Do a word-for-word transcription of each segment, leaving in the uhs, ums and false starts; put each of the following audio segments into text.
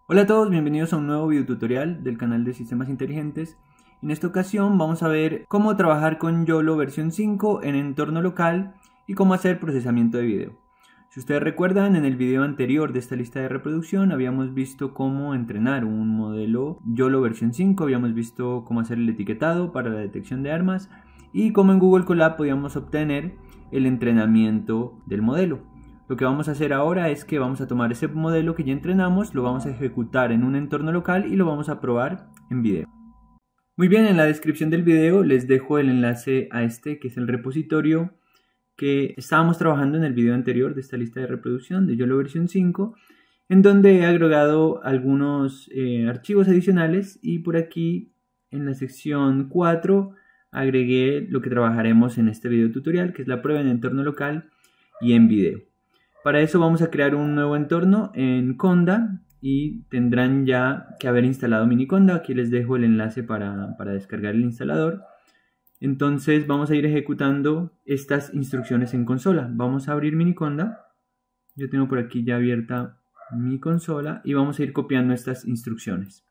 Hola a todos, bienvenidos a un nuevo video tutorial del canal de Sistemas Inteligentes. En esta ocasión vamos a ver cómo trabajar con YOLO versión cinco en entorno local y cómo hacer procesamiento de video. Si ustedes recuerdan, en el video anterior de esta lista de reproducción habíamos visto cómo entrenar un modelo YOLO versión cinco, habíamos visto cómo hacer el etiquetado para la detección de armas y cómo en Google Colab podíamos obtener el entrenamiento del modelo. Lo que vamos a hacer ahora es que vamos a tomar ese modelo que ya entrenamos, lo vamos a ejecutar en un entorno local y lo vamos a probar en video. Muy bien, en la descripción del video les dejo el enlace a este, que es el repositorio que estábamos trabajando en el video anterior de esta lista de reproducción de YOLO versión cinco, en donde he agregado algunos eh, archivos adicionales, y por aquí en la sección cuatro agregué lo que trabajaremos en este video tutorial, que es la prueba en entorno local y en video. Para eso vamos a crear un nuevo entorno en Conda y tendrán ya que haber instalado Miniconda. Aquí les dejo el enlace para, para descargar el instalador. Entonces vamos a ir ejecutando estas instrucciones en consola. Vamos a abrir Miniconda. Yo tengo por aquí ya abierta mi consola y vamos a ir copiando estas instrucciones.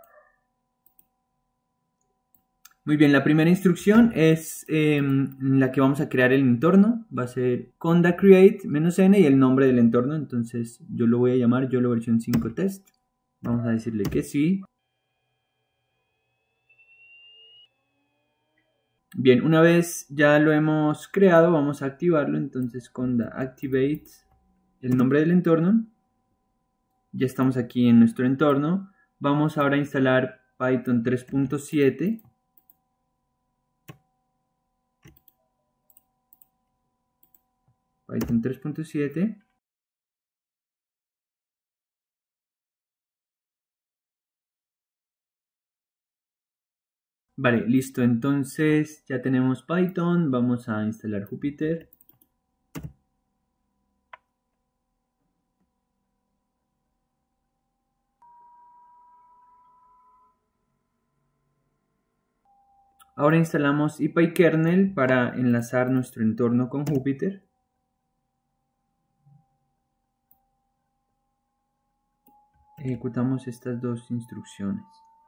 Muy bien, la primera instrucción es eh, la que vamos a crear el entorno. Va a ser conda create -n y el nombre del entorno. Entonces yo lo voy a llamar YOLO versión cinco test. Vamos a decirle que sí. Bien, una vez ya lo hemos creado, vamos a activarlo. Entonces conda activate el nombre del entorno. Ya estamos aquí en nuestro entorno. Vamos ahora a instalar Python tres punto siete. Python tres punto siete. Vale, listo. Entonces ya tenemos Python. Vamos a instalar Jupyter. Ahora instalamos IPyKernel para enlazar nuestro entorno con Jupyter. Ejecutamos estas dos instrucciones.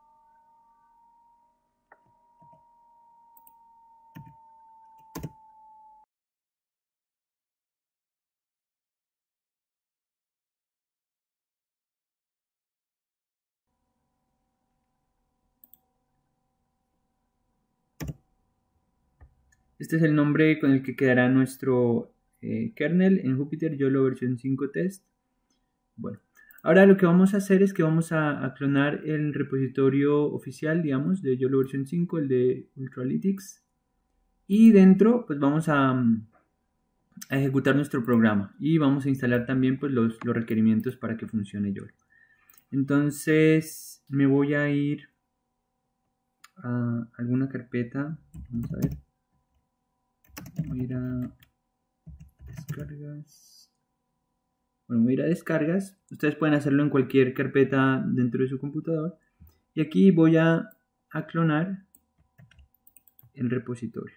Este es el nombre con el que quedará nuestro eh, kernel en Jupyter YOLO versión cinco test. Bueno, ahora lo que vamos a hacer es que vamos a, a clonar el repositorio oficial, digamos, de YOLO versión cinco, el de Ultralytics. Y dentro, pues vamos a, a ejecutar nuestro programa. Y vamos a instalar también pues, los, los requerimientos para que funcione YOLO. Entonces, me voy a ir a alguna carpeta. Vamos a ver. Voy a ir a descargas. Bueno, voy a ir a descargas. Ustedes pueden hacerlo en cualquier carpeta dentro de su computador. Y aquí voy a, a clonar el repositorio.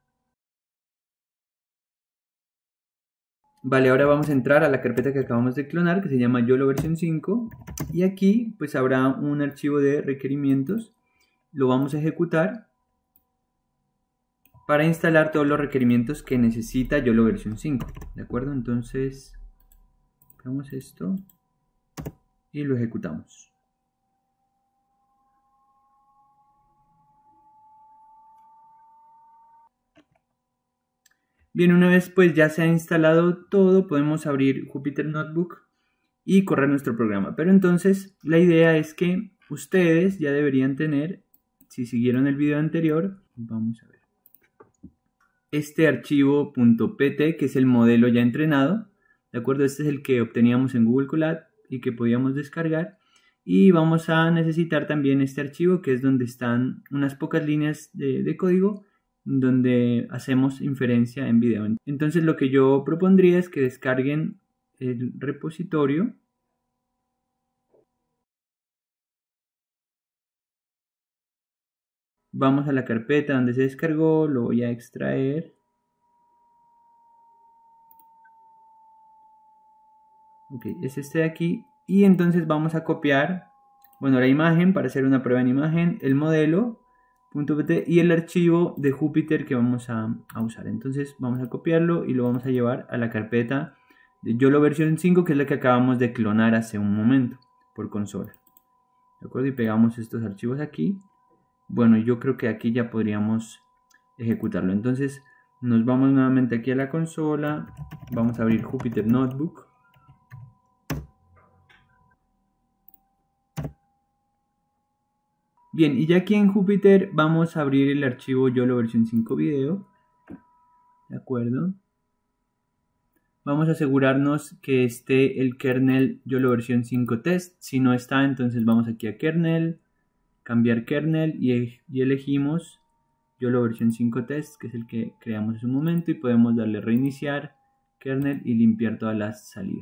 Vale, ahora vamos a entrar a la carpeta que acabamos de clonar, que se llama YOLO versión cinco. Y aquí pues habrá un archivo de requerimientos. Lo vamos a ejecutar para instalar todos los requerimientos que necesita YOLO versión cinco. ¿De acuerdo? Entonces, hagamos esto y lo ejecutamos. Bien, una vez pues ya se ha instalado todo, podemos abrir Jupyter Notebook y correr nuestro programa. Pero entonces la idea es que ustedes ya deberían tener, si siguieron el video anterior, vamos a ver, este archivo .pt, que es el modelo ya entrenado. ¿De acuerdo? Este es el que obteníamos en Google Colab y que podíamos descargar. Y vamos a necesitar también este archivo, que es donde están unas pocas líneas de, de código donde hacemos inferencia en video. Entonces lo que yo propondría es que descarguen el repositorio. Vamos a la carpeta donde se descargó, lo voy a extraer. Ok, es este de aquí y entonces vamos a copiar, bueno, la imagen para hacer una prueba en imagen, el modelo .pt y el archivo de Jupyter que vamos a, a usar. Entonces vamos a copiarlo y lo vamos a llevar a la carpeta de YOLO versión cinco, que es la que acabamos de clonar hace un momento por consola. ¿De acuerdo? Y pegamos estos archivos aquí. Bueno, yo creo que aquí ya podríamos ejecutarlo. Entonces nos vamos nuevamente aquí a la consola, vamos a abrir Jupyter Notebook. Bien, y ya aquí en Jupyter vamos a abrir el archivo YOLO versión cinco video. ¿De acuerdo? Vamos a asegurarnos que esté el kernel YOLO versión cinco test. Si no está, entonces vamos aquí a kernel, cambiar kernel y, y elegimos YOLO versión cinco test, que es el que creamos en su momento, y podemos darle reiniciar kernel y limpiar todas las salidas.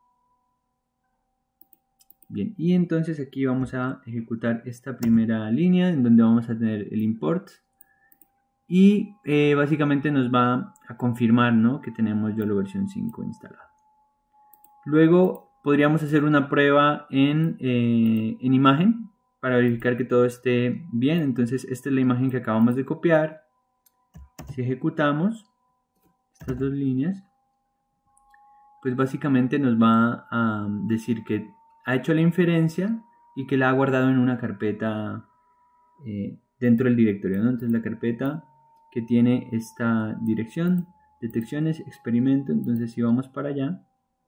Bien, y entonces aquí vamos a ejecutar esta primera línea en donde vamos a tener el import y eh, básicamente nos va a confirmar, ¿no?, que tenemos YOLO versión cinco instalado. Luego podríamos hacer una prueba en, eh, en imagen para verificar que todo esté bien. Entonces esta es la imagen que acabamos de copiar. Si ejecutamos estas dos líneas, pues básicamente nos va a decir que ha hecho la inferencia y que la ha guardado en una carpeta eh, dentro del directorio, ¿no? Entonces la carpeta que tiene esta dirección, detecciones, experimento. Entonces si vamos para allá,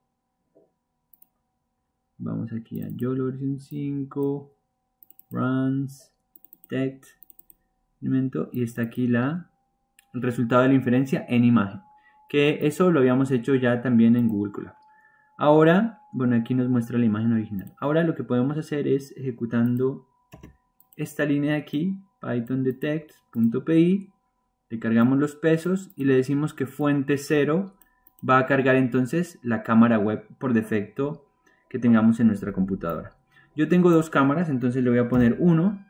vamos aquí a YOLO versión cinco, runs, detect, experimento, y está aquí la, el resultado de la inferencia en imagen, que eso lo habíamos hecho ya también en Google Colab. Ahora, bueno, aquí nos muestra la imagen original. Ahora lo que podemos hacer es, ejecutando esta línea de aquí, python detect.py, le cargamos los pesos y le decimos que fuente cero va a cargar entonces la cámara web por defecto que tengamos en nuestra computadora. Yo tengo dos cámaras, entonces le voy a poner uno.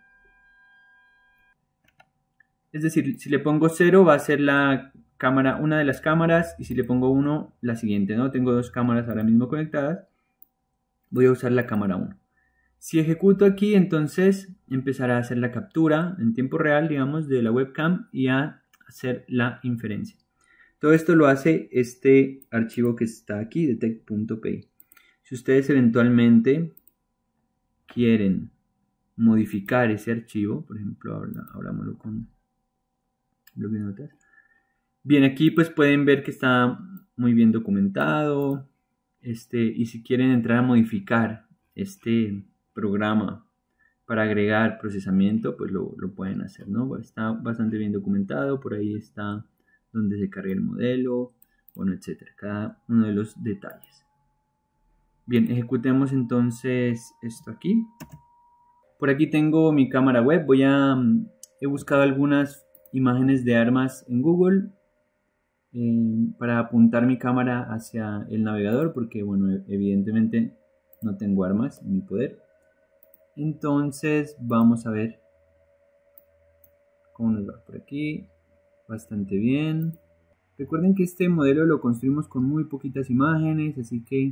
Es decir, si le pongo cero va a ser la cámara, una de las cámaras, y si le pongo uno, la siguiente, ¿no? Tengo dos cámaras ahora mismo conectadas. Voy a usar la cámara uno. Si ejecuto aquí, entonces empezará a hacer la captura en tiempo real, digamos, de la webcam y a hacer la inferencia. Todo esto lo hace este archivo que está aquí, detect.py. Si ustedes eventualmente quieren modificar ese archivo, por ejemplo, abrámoslo con bloc de notas. Bien, aquí pues pueden ver que está muy bien documentado. Este, y si quieren entrar a modificar este programa para agregar procesamiento, pues lo, lo pueden hacer, ¿no? Está bastante bien documentado. Por ahí está donde se carga el modelo, bueno, etcétera. Cada uno de los detalles. Bien, ejecutemos entonces esto aquí. Por aquí tengo mi cámara web. Voy a... He buscado algunas imágenes de armas en Google eh, para apuntar mi cámara hacia el navegador, porque, bueno, evidentemente no tengo armas en mi poder. Entonces vamos a ver cómo nos va por aquí. Bastante bien. Recuerden que este modelo lo construimos con muy poquitas imágenes, así que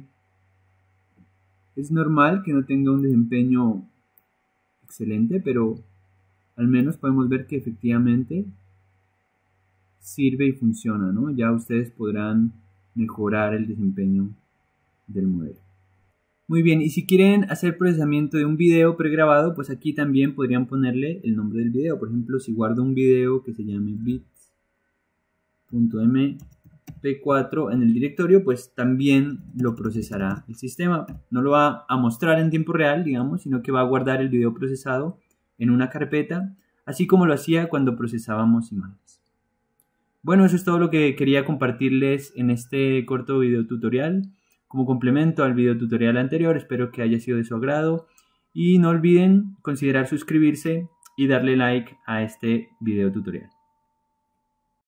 es normal que no tenga un desempeño excelente, pero al menos podemos ver que efectivamente sirve y funciona, ¿no? Ya ustedes podrán mejorar el desempeño del modelo. Muy bien, y si quieren hacer procesamiento de un video pregrabado, pues aquí también podrían ponerle el nombre del video. Por ejemplo, si guardo un video que se llame bits punto eme pe cuatro en el directorio, pues también lo procesará el sistema. No lo va a mostrar en tiempo real, digamos, sino que va a guardar el video procesado en una carpeta, así como lo hacía cuando procesábamos imágenes. Bueno, eso es todo lo que quería compartirles en este corto video tutorial. Como complemento al video tutorial anterior, espero que haya sido de su agrado. Y no olviden considerar suscribirse y darle like a este video tutorial.